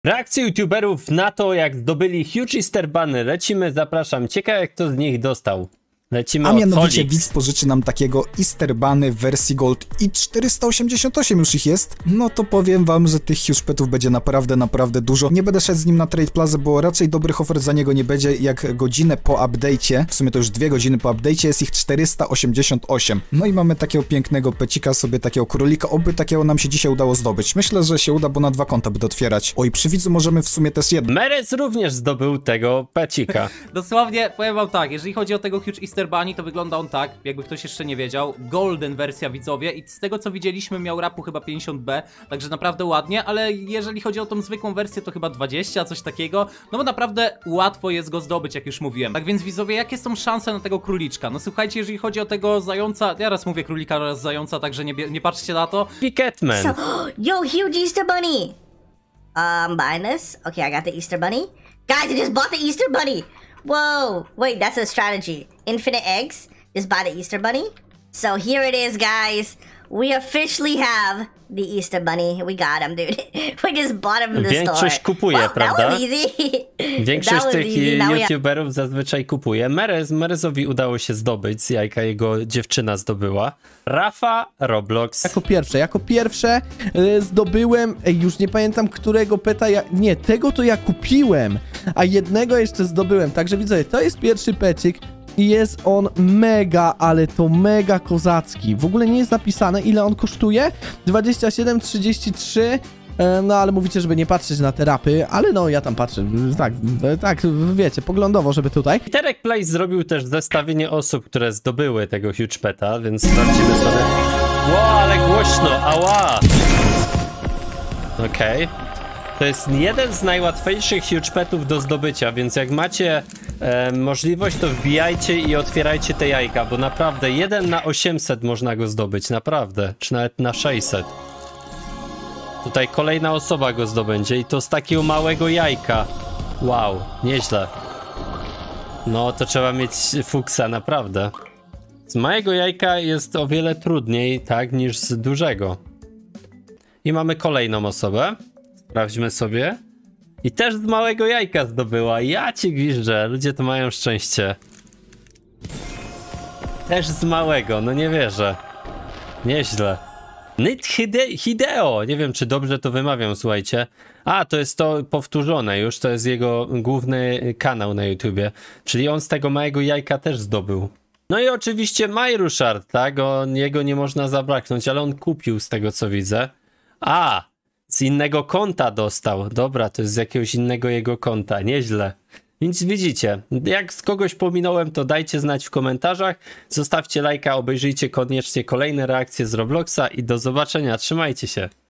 Reakcje youtuberów na to, jak zdobyli Huge Easter Bunny. Lecimy, zapraszam. Ciekawe, kto z nich dostał. Lecimy. A mianowicie widz pożyczy nam takiego Easter Bunny w wersji Gold i 488 już ich jest. No to powiem wam, że tych Huge Petów będzie naprawdę dużo. Nie będę szedł z nim na Trade Plaza, bo raczej dobrych ofert za niego nie będzie. Jak godzinę po update'cie, w sumie to już 2 godziny po update'cie, jest ich 488. No i mamy takiego pięknego pecika, sobie takiego królika. Oby takiego nam się dzisiaj udało zdobyć. Myślę, że się uda, bo na 2 konta by otwierać. Oj, przy widzu możemy w sumie też jedno. Merez również zdobył tego pecika. Dosłownie, powiem wam tak, jeżeli chodzi o tego Huge Easter Bunny, to wygląda on tak, jakby ktoś jeszcze nie wiedział. Golden wersja, widzowie, i z tego co widzieliśmy miał rapu chyba 50B, także naprawdę ładnie, ale jeżeli chodzi o tą zwykłą wersję, to chyba 20, coś takiego, no bo naprawdę łatwo jest go zdobyć, jak już mówiłem. Tak więc widzowie, jakie są szanse na tego króliczka? No słuchajcie, jeżeli chodzi o tego zająca, ja raz mówię królika, raz zająca, także nie patrzcie na to. Piketman. So, yo, huge Easter Bunny! Buying this? Okay, I got the Easter Bunny. Guys, I just bought the Easter Bunny! Whoa! Wait, that's a strategy. Infinite eggs? Just buy the Easter Bunny? So here it is, guys. We officially have the Easter Bunny. We got him, dude. We just bought him in the store. Większość kupuje, well, prawda? That was easy. Większość That was tych easy. Now youtuberów zazwyczaj kupuje. Merezowi udało się zdobyć, z jajka jego dziewczyna zdobyła. Rafa, Roblox. Jako pierwsze zdobyłem, już nie pamiętam którego peta nie, tego to ja kupiłem, a jednego jeszcze zdobyłem, także widzę, to jest pierwszy pecik i jest on mega, ale to mega kozacki. W ogóle nie jest napisane, ile on kosztuje, 27,33. No ale mówicie, żeby nie patrzeć na te rapy, ale no ja tam patrzę, tak, wiecie, poglądowo, żeby tutaj. Terek Place zrobił też zestawienie osób, które zdobyły tego Huge Peta, więc sprawdzimy sobie. Ło, ale głośno, ała! Okej. To jest jeden z najłatwiejszych Huge Petów do zdobycia, więc jak macie możliwość, to wbijajcie i otwierajcie te jajka, bo naprawdę 1 na 800 można go zdobyć, naprawdę, czy nawet na 600. Tutaj kolejna osoba go zdobędzie i to z takiego małego jajka. Wow, nieźle. No to trzeba mieć fuksa, naprawdę. Z małego jajka jest o wiele trudniej, tak, niż z dużego. I mamy kolejną osobę. Sprawdźmy sobie. I też z małego jajka zdobyła. Ja ci gwiżdżę, ludzie to mają szczęście. Też z małego, no nie wierzę. Nieźle. Nit Hideo, nie wiem czy dobrze to wymawiam, słuchajcie. A, to jest to powtórzone już, to jest jego główny kanał na YouTubie. Czyli on z tego małego jajka też zdobył. No i oczywiście Majruszard, tak? Jego nie można zabraknąć, ale on kupił z tego co widzę. A, z innego konta dostał. Dobra, to jest z jakiegoś innego jego konta, nieźle. Więc widzicie, jak z kogoś pominąłem, to dajcie znać w komentarzach. Zostawcie lajka, obejrzyjcie koniecznie kolejne reakcje z Robloxa i do zobaczenia. Trzymajcie się.